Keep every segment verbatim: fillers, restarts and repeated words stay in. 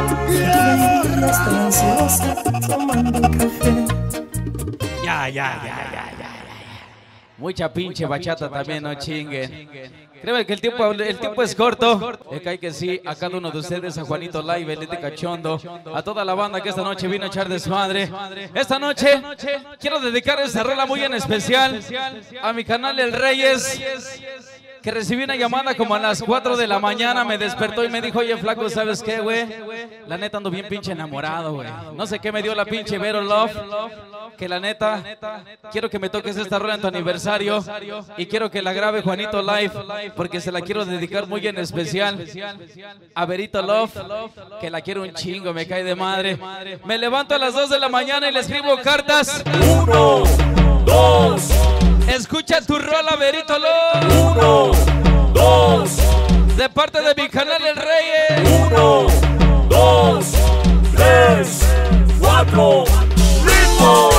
Estoy ansiosa tomando café. Ya, ya, ya, ya, ya, ya. Mucha pinche bachata también, no chinguen. Creo que el tiempo, el tiempo es corto. Es que hay que sí, a cada uno de ustedes, a Juanito Live, Elite Cachondo, a toda la banda que esta noche vino a echar desmadre. Esta noche quiero dedicar esta rola muy en especial a mi canal El Reyes, que recibí una llamada como a las cuatro de la mañana, me despertó y me dijo, oye flaco, ¿sabes qué, güey? La neta ando bien pinche enamorado, güey. No sé qué me dio la pinche Vero Love, que la neta, quiero que me toques esta rola en tu aniversario y quiero que la grabe Juanito Live, porque se la quiero dedicar muy en especial a Verito Love, que la quiero un chingo, me cae de madre. Me levanto a las dos de la mañana y le escribo cartas. Uno, dos. Escucha tu rola, Verito Love. Uno, dos. De parte de mi canal El Reyes. Uno, dos, tres, cuatro. ¡Ritmo!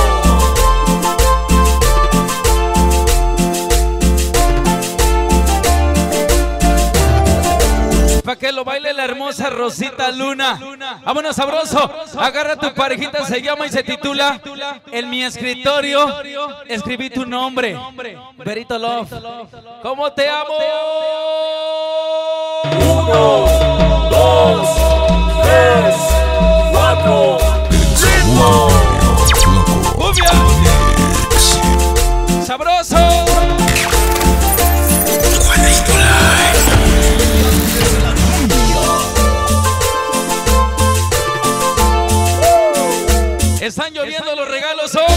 Pa' que lo baile la hermosa Rosita Luna. Vámonos, sabroso. Agarra tu parejita, se llama y se titula En mi escritorio escribí tu nombre, Verito Love. ¿Cómo te amo? Uno, dos, tres, cuatro. ¡Ritmo! ¡Cumbia! ¡Sabroso! Están lloviendo los regalos hoy.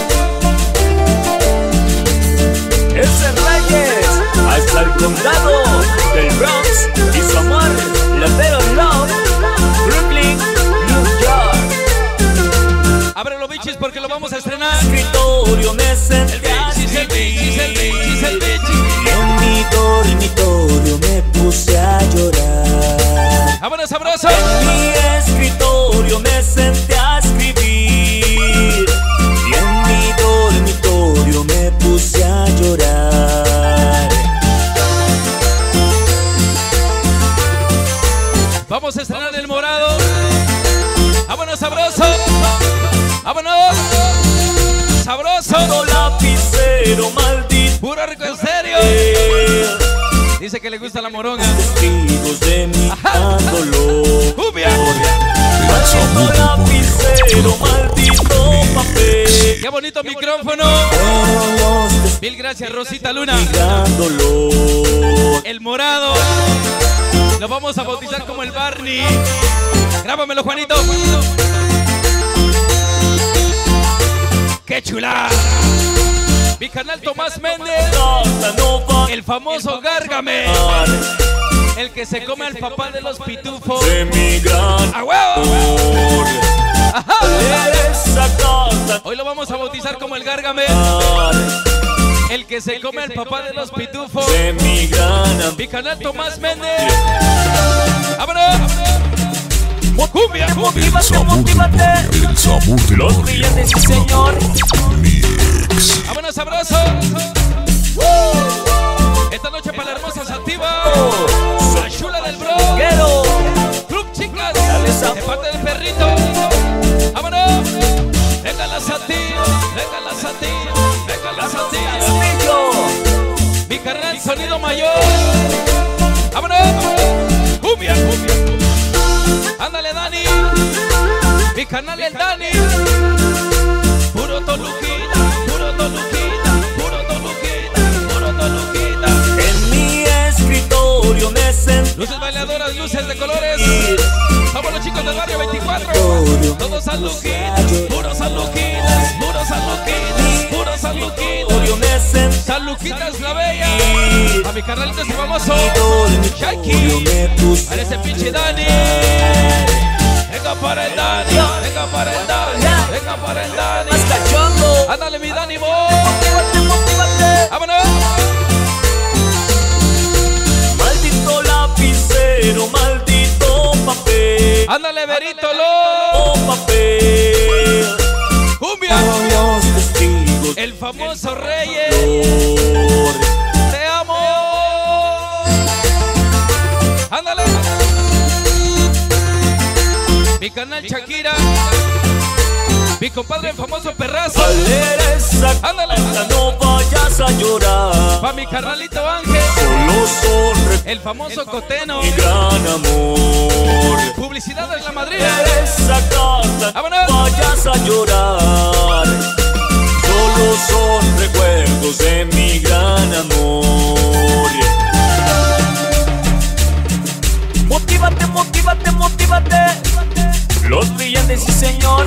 Es el Reyes, hasta el condado del Bronx y su amor, la Vero Love, Brooklyn, New York. Ábrelo, bichis, porque lo vamos a estrenar. Escritorio me senté El bichis, el bichis, el bichis, el bichis. en mi dormitorio me puse a llorar. Vámonos, sabroso. En mi escritorio me senté a escribir y en mi dormitorio me puse a llorar. Vamos a estrenar el morado. Vámonos, sabroso. Vámonos. Sabroso. Todo lapicero maldito. Puro rico, en serio. Dice que le gusta la moronga. Testigos de mi dolor. ¡Cumbia! Maldito lapicero, maldito papel. ¡Qué bonito micrófono! Mil gracias, Rosita Luna. Dolor. El morado. Lo vamos a bautizar como el Barney. Grábamelo, Juanito. ¡Qué chula! Mi canal Tomás Méndez. El famoso Gárgame. El que se come al papá de los pitufos. De mi gran ¡A huevo! amor. Ajá. Esa casa. Hoy lo vamos a bautizar como el Gárgame. El que se come al papá de los pitufos. De mi gran amor. Mi canal Tomás Méndez. ¡Vámonos! ¡Cumbia! Motívate, motívate. El sabor del Los barrio. brillantes, sí, señor. Mix. ¡Vámonos, sabroso! Esta noche para la hermosa Sativa. La chula del bro. Quiero. Club Chicas. Dale, Sam. De parte del perrito. ¡Vámonos! Venga la Sativa. Venga la Sativa. Venga la Sativa. Castillo. Mi carnal Sonido Mayor. ¡Vámonos! ¡Cumbia! ¡Ándale, Dani! Mi canal el Dani. Puro Toluquita, puro Toluquita, puro Toluquita, puro Toluquita. En mi escritorio me senté. Luces bailadoras, luces de colores. Somos los chicos del barrio veinticuatro. Todos San Luquitas, puros San Luquitas, puros San Luquitas, puros San Escritorio Luquitas. me senté. San Luquitas la bella. A mi carnalito ese famoso Shaki. Me puse Para ese pinche Dani. Venga para el Dani, venga para el Dani, venga para el Dani. más cachondo. Ándale, mi Dani, vos. Motívate, motívate. Vámonos. Maldito lapicero, maldito papel. Ándale, Verito, lo. Oh, papel. Cumbia. Con los testigos. El famoso Reyes. Dolor. Te amo. Ándale. mi canal Shakira, mi compadre el famoso Perrazo. Ándale. No vayas a llorar. Pa' mi carnalito Ángel, Solo son el famoso Coteno. mi gran amor. Publicidad de la Madrid. Esa casa, ¡Vámonos! no vayas a llorar. Solo son recuerdos de mi gran amor. Motívate, motívate, motívate. Los brillantes, sí señor.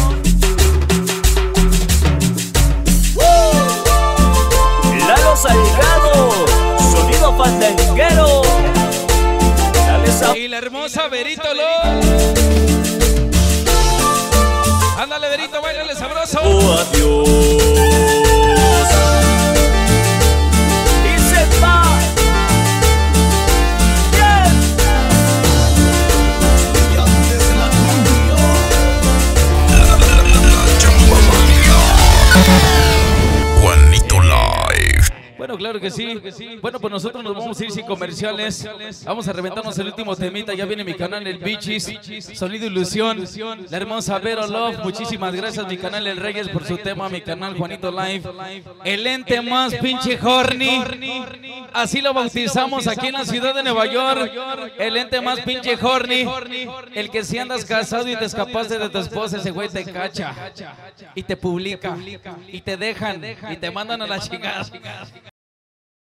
Lalo Salgado, sonido fandanguero. Dale esa. Y la hermosa Verito Lo. Ándale, Verito, bailale sabroso. Oh, adiós. Y se va. Yeah. Juanito Live. Bueno, claro que sí. Bueno, pues nosotros nos vamos a ir sin comerciales. Vamos a reventarnos el último temita. Ya viene mi canal El Bichis, Sonido Ilusión. La hermosa Vero Love. Muchísimas gracias, mi canal El Reyes, por su tema. Mi canal Juanito Live. El ente más pinche horny. Así lo bautizamos aquí en la ciudad de Nueva York. El ente más pinche horny. El que si andas casado y te escapaste de tu esposa, ese güey te cacha y te publica y te dejan y te mandan a la chingada.